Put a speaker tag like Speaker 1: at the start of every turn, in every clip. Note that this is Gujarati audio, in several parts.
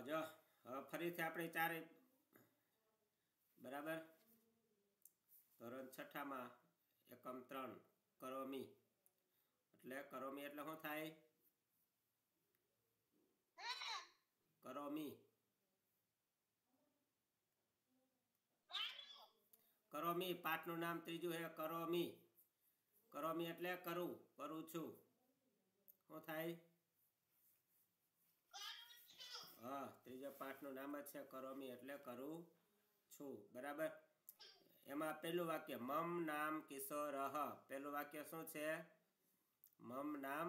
Speaker 1: જો હવે ફરીથી આપણે ચારે બરાબર ધોરણ 6માં એકમ 3 કરોમી એટલે કરોમી એટલે શું થાય? કરોમી કરોમી પાઠનું નામ ત્રીજું છે કરોમી. કરોમી એટલે કરું, કરું છું. શું થાય? હા, ત્રીજા પાઠનું નામ જ છે કરોમી એટલે કરું છું. બરાબર. એમાં પહેલું વાક્ય મમ નામ કિશોર. પહેલું વાક્ય શું છે? મમ નામ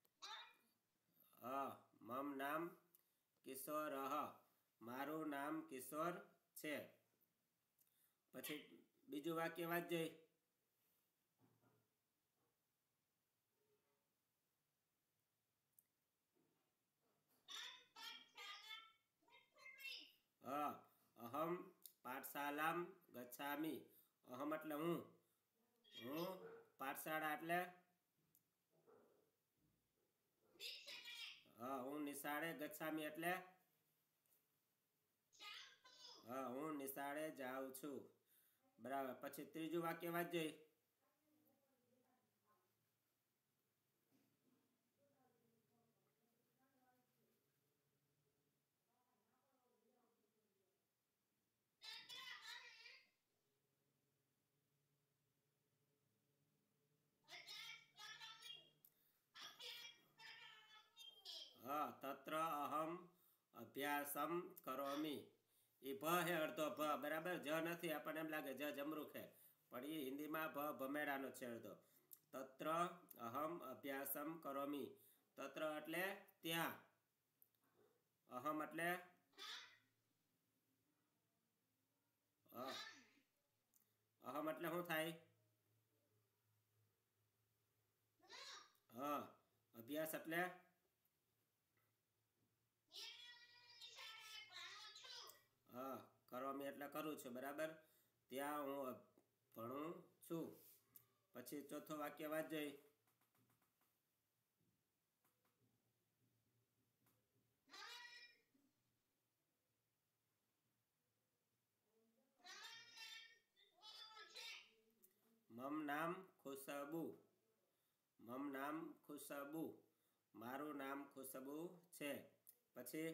Speaker 1: મમ નામ કિશોર. મારું નામ કિશોર છે. પછી બીજું વાક્ય વાંચજે. અહમ પાઠશાલામ ગચ્છામિ. અહમ એટલે હું પાઠશાળા એટલે હું નિશાળે. ગચ્છામિ એટલે હું નિશાળે જાઉં છું. બરાબર. પછી ત્રીજું વાક્ય વાંચજે. તત્ર અહમ અભ્યાસમ કરોમી. એ ભ હે અડધો ભ. બરાબર. જ નથી. આપણને એમ લાગે જ જમરૂખ હે, પણ એ હિન્દીમાં ભમેડાનો છે અડધો. તત્ર અહમ અભ્યાસમ કરોમી. તત્ર એટલે ત્યાં. અહમ એટલે અહમ એટલે શું થાય? અભ્યાસ એટલે કરોમી એટલે કરું છું. બરાબર. ત્યાં હું ભણું છું. પછી ચોથો વાક્ય વાંચજે. મમ નામ ખુશબુ. મમ નામ ખુશબુ. મારું નામ ખુશબુ છે. પછી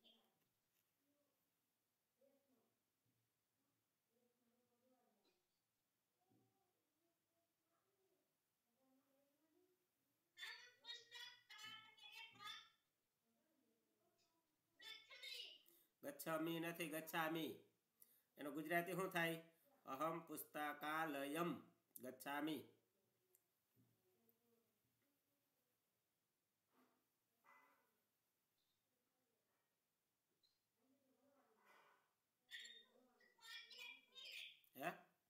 Speaker 1: ગચ્છામી નથી, ગચ્છામી. એનું ગુજરાતી શું થાય? અહમ પુસ્તકાલયમ ગચ્છામી. હે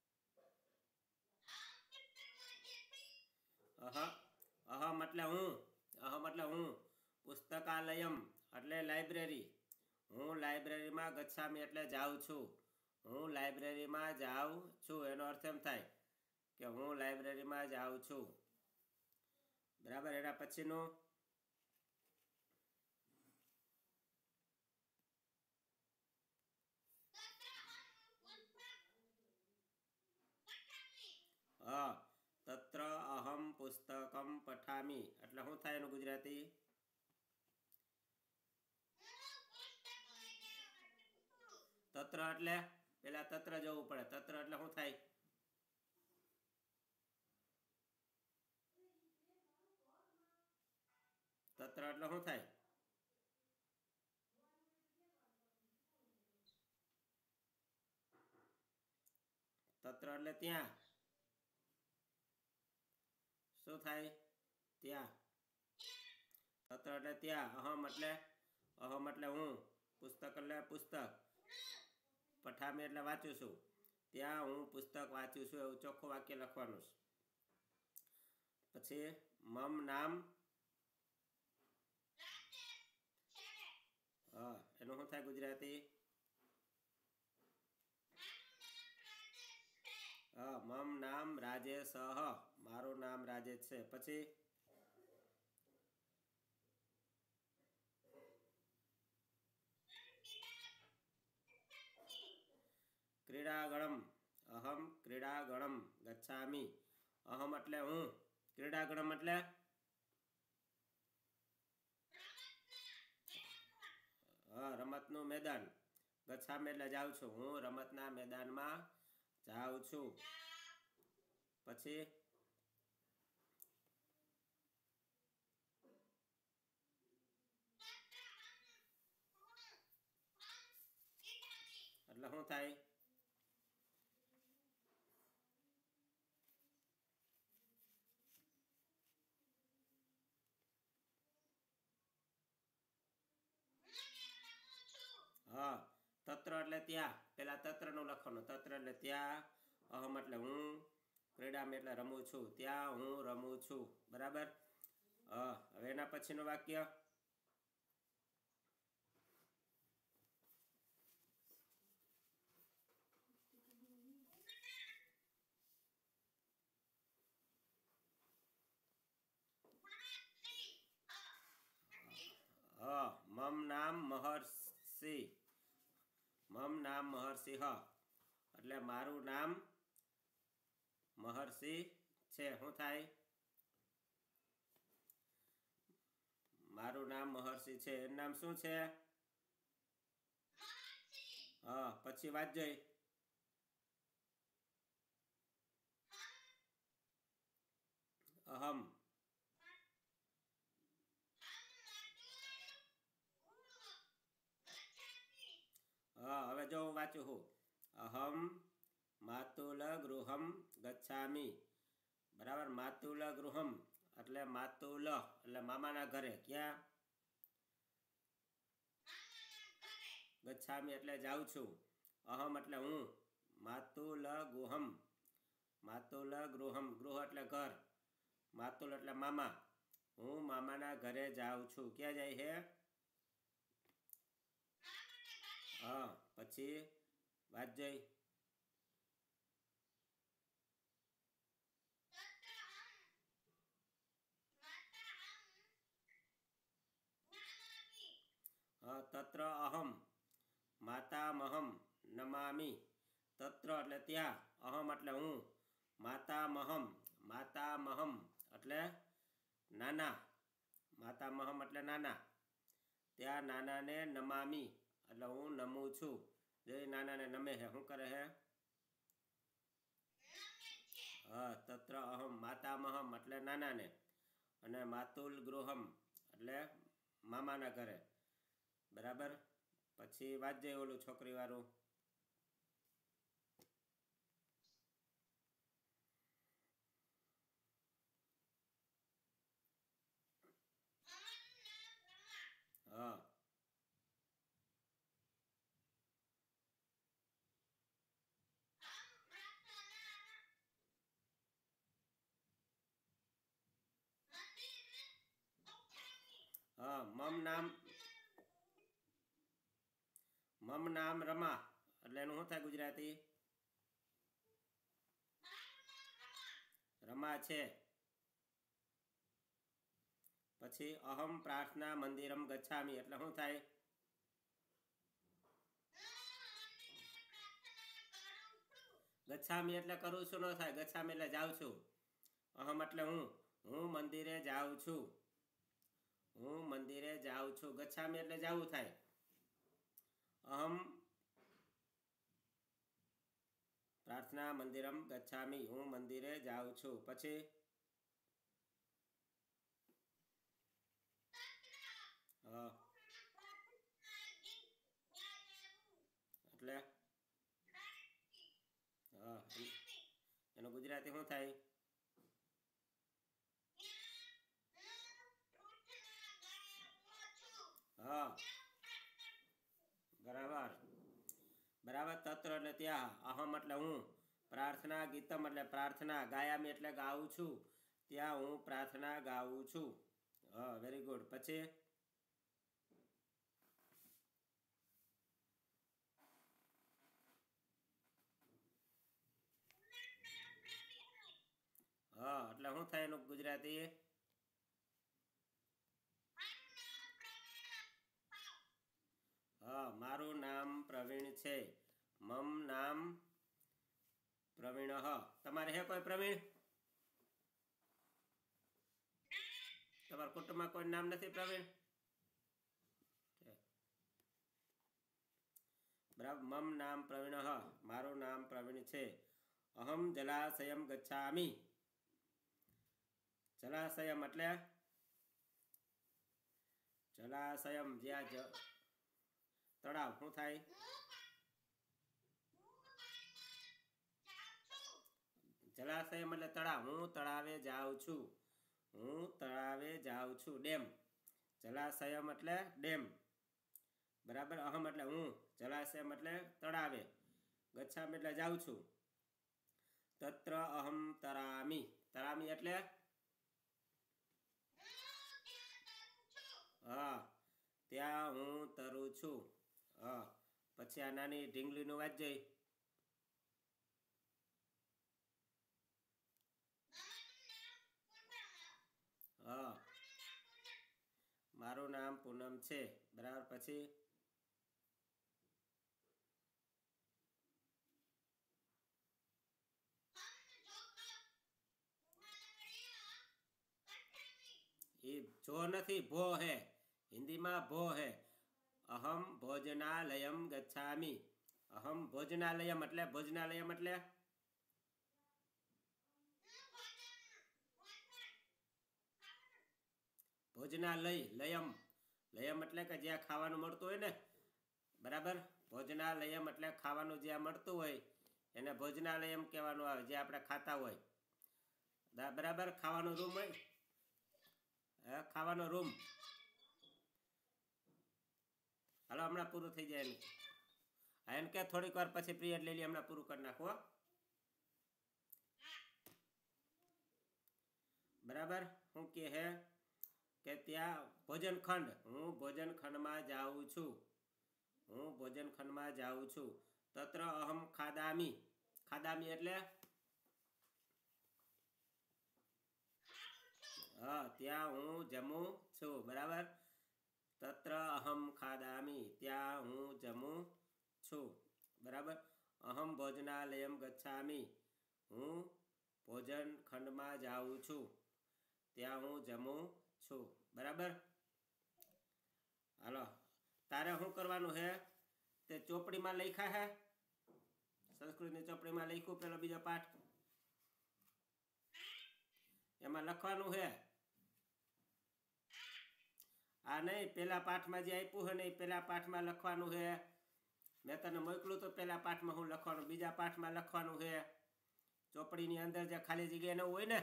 Speaker 1: અહમ એટલે હું. અહમ એટલે હું. પુસ્તકાલયમ એટલે લાઇબ્રેરી. હું લાઇબ્રેરીમાં ગચ્છામી એટલે જાઉં છું. હું લાઇબ્રેરીમાં જાઉં છું. એનો અર્થ એમ થાય કે હું લાઇબ્રેરીમાં જાઉં છું. બરાબર. એના પછીનું તત્ર અહમ પુસ્તકમ પઠામી એટલે શું થાય એનું ગુજરાતી? તત્ર એટલે પેલા તત્ર જવું પડે. તત્ર એટલે શું થાય? તત્ર એટલે શું થાય? તત્ર એટલે ત્યાં. શું થાય? ત્યાં. તત્ર એટલે ત્યાં. અહમ એટલે હું. પુસ્તક એટલે પુસ્તક. પઠામી એટલે વાંચું છું. ત્યાં હું પુસ્તક વાંચું છું એવું ચોખ્ખું વાક્ય લખવાનું છે. પછી મમ નામ એનું શું થાય ગુજરાતી? મમ નામ રાજેશ. મારું નામ રાજેશ છે. પછી ક્રીડાગણમ અહમ ક્રીડાગણમ ગચ્છામિ અહમ એટલે હું ક્રીડાગણમ એટલે રમતનું મેદાન ગચ્છામિ એટલે જાઉં છું હું રમતના મેદાનમાં જાઉં છું પછી એટલે શું થાય હા તત્ર એટલે ત્યાં પેલા તત્રનું લખવાનું તત્ર એટલે ત્યાં અહમ એટલે હું ક્રીડામાં એટલે રમું છું ત્યાં હું રમું છું બરાબર હવે એના પછીનું વાક્ય મમ નામ મહર્ષિ મમ નામ મહર્ષિ એટલે મારું નામ મહર્ષિ છે શું થાય મારું નામ મહર્ષિ છે એનું નામ શું છે પછી વાત જોઈ અહમ હવે જો હું વાંચું છું અહમ માતુલ ગૃહમ ગચ્છામિ બરાબર માતુલ ગૃહમ એટલે માતુલ એટલે મામાના ઘરે ક્યાં ગચ્છામિ એટલે જાઉં છું અહમ એટલે હું માતુલ ગુહમ માતુલ ગૃહમ ગૃહ એટલે ઘર માતુલ એટલે મામા હું મામાના ઘરે જાઉં છું ક્યાં જાય હે પછી વાત જોઈ તત્ર અહમ માતામહમ નમામિ તત્ર એટલે ત્યાં અહમ એટલે હું માતામહમ માતામહમ એટલે નાના માતામહમ એટલે નાના ત્યાં નાનાને નમામી એટલે હું નમું છું જે નાનાને નમે હે શું કરે હે તત્ર અહમ માતામહમ એટલે નાનાને અને માતુલ ગૃહમ એટલે મામાના ઘરે બરાબર પછી વાત જઈ ઓલું છોકરી વાળું મમ નામ રમા એટલે એનું શું થાય ગુજરાતી રમા છે પછી અહમ પ્રાર્થના મંદિરમ ગચ્છામિ એટલે શું થાય ગચ્છામિ એટલે કરું છું ન થાય ગચ્છામિ એટલે જાઉં છું અહમ એટલે હું મંદિરે જાઉં છું હું મંદિરે જાઉં છું ગચ્છામિ એટલે જાવું થાય અહમ પ્રાર્થના મંદિરમ ગચ્છામિ હું મંદિરે જાઉં છું પછી એટલે એનું ગુજરાતી શું થાય બરાબર બરાબર તત્ર એટલે ત્યાં અહમ એટલે હું પ્રાર્થના ગીતમ એટલે પ્રાર્થના ગાયામી એટલે ગાઉં છું ત્યાં હું પ્રાર્થના ગાઉં છું વેરી ગુડ પછી એટલે શું થાય એનું ગુજરાતી મારું નામ પ્રવીણ છે મમ નામ પ્રવીણ તમારે હે કોઈ પ્રવીણ? તમારા કુટુંબમાં કોઈ નામ નથી પ્રવીણ? બરાબર. મમ નામ પ્રવીણ, મારું નામ પ્રવીણ છે. અહમ જલાશયમ ગચ્છામિ. જલાશયમ એટલે જલાશયમ જ્યાં તળાવ. શું થાય? જલાશયમ એટલે તળાવ. હું તળાવે જાઉં છું. હું તળાવે જાઉં છું. ડેમ. જલાશયમ એટલે ડેમ. બરાબર. અહમ એટલે હું. જલાશયમ એટલે તળાવે. ગચ્છામિ એટલે જાઉં છું. તત્ર અહમ તરામી. તરામી એટલે હા, ત્યાં હું તરું છું. પછી આ નાની ઢીંગલીનું વાંચજે. મારું નામ પૂનમ છે. બરાબર. પછી એ જો નથી, ભો હે. હિન્દીમાં ભો હે. અહમ ભોજનાલયમ ગચ્છામિ. અહમ ભોજનાલયમ એટલે ભોજનાલયમ એટલે ભોજનાલય. લયમ. લયમ એટલે કે જ્યાં ખાવાનું મળતું હોય ને. બરાબર. ભોજનાલયમ એટલે ખાવાનું જ્યાં મળતું હોય એને ભોજનાલયમ કહેવાનું આવે. જે આપણે ખાતા હોય. બરાબર. ખાવાનો રૂમ હોય. ખાવાનો રૂમ. હાલો, હમણાં પૂરું થઈ જાય. એમ કે થોડીક વાર પછી પીરિયડ લઈ લઈએ. હમણાં પૂરું કરી નાખો. બરાબર. શું કે હે કે ત્યાં ભોજન ખંડ. હું ભોજન ખંડમાં જાઉં છું. હું ભોજન ખંડમાં જાઉં છું. તત્ર અહમ ખાદામી. ખાદામી એટલે ત્યાં હું જમું છું. બરાબર. તત્ર અહમ ખાદામી. ત્યાં હું જમું છું. બરાબર. અહમ ભોજનાલયમ ગચ્છામિ. હું ભોજન ખંડમાં જાઉં છું. ત્યાં હું જમું છું. બરાબર. હાલો, તારે શું કરવાનું હે? તે ચોપડીમાં લખ્યા હે. સંસ્કૃતની ચોપડીમાં લખ્યું પેલો બીજો પાઠ. એમાં લખવાનું હે. આ નહીં, પેલા પાઠમાં જે આપ્યું હે ને એ પેલા પાઠમાં લખવાનું હે. મેં તને મોકલું તો પેલા પાઠમાં હું લખવાનું, બીજા પાઠમાં લખવાનું હે. ચોપડીની અંદર જે ખાલી જગ્યા ન હોય ને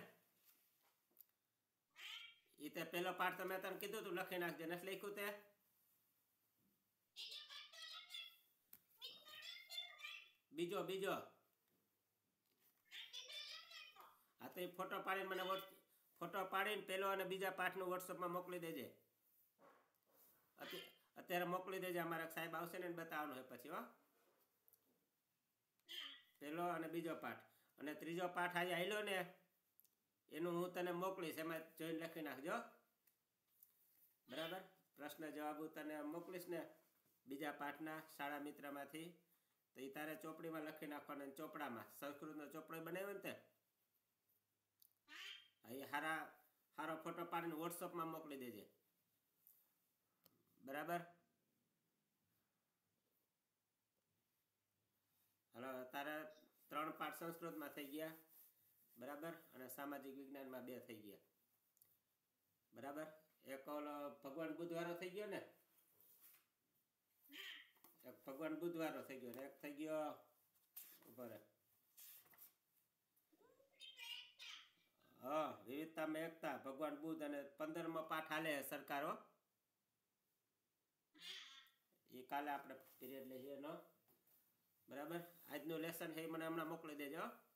Speaker 1: એ તે પેલો પાઠ તો મેં તને કીધું તું લખી નાખજે. નથી લખ્યું તે? બીજો હા, તો એ ફોટો પાડીને મને ફોટો પાડીને પેલો અને બીજા પાઠનું વોટ્સઅપમાં મોકલી દેજે. અત્યારે મોકલી દેજે. અમારા સાહેબ આવશે ને બતાવવાનું હોય પછી. પેલો અને બીજો પાઠ. અને ત્રીજો પાઠ આજે આવેલો ને એનું હું તને મોકલીશ. એમાં જોઈને લખી નાખજો. બરાબર. પ્રશ્ન જવાબ હું તને મોકલીશ ને બીજા પાઠના શાળા મિત્રમાંથી. તો એ તારે ચોપડીમાં લખી નાખવાના. ચોપડામાં સંસ્કૃતનો ચોપડો બનાવ્યો ને તે એ હારો ફોટો પાડીને વોટ્સઅપમાં મોકલી દેજે. બરાબર. હાલો, તારા 3 પાઠ સંસ્કૃતમાં થઈ ગયા. બરાબર. અને સામાજિક વિજ્ઞાનમાં 2 થઈ ગયા. બરાબર. એક ઓલો ભગવાન બુધવારો થઈ ગયો ને. એક ભગવાન બુધવારો થઈ ગયો ને એક થઈ ગયો ઉપર વિવિધતામાં એકતા. ભગવાન બુદ્ધ. અને 15મો પાઠ હાલે સરકારો. એ કાલે આપણે પીરિયડ લઈએ. બરાબર. આજનું લેસન હે મને હમણાં મોકલી દેજો.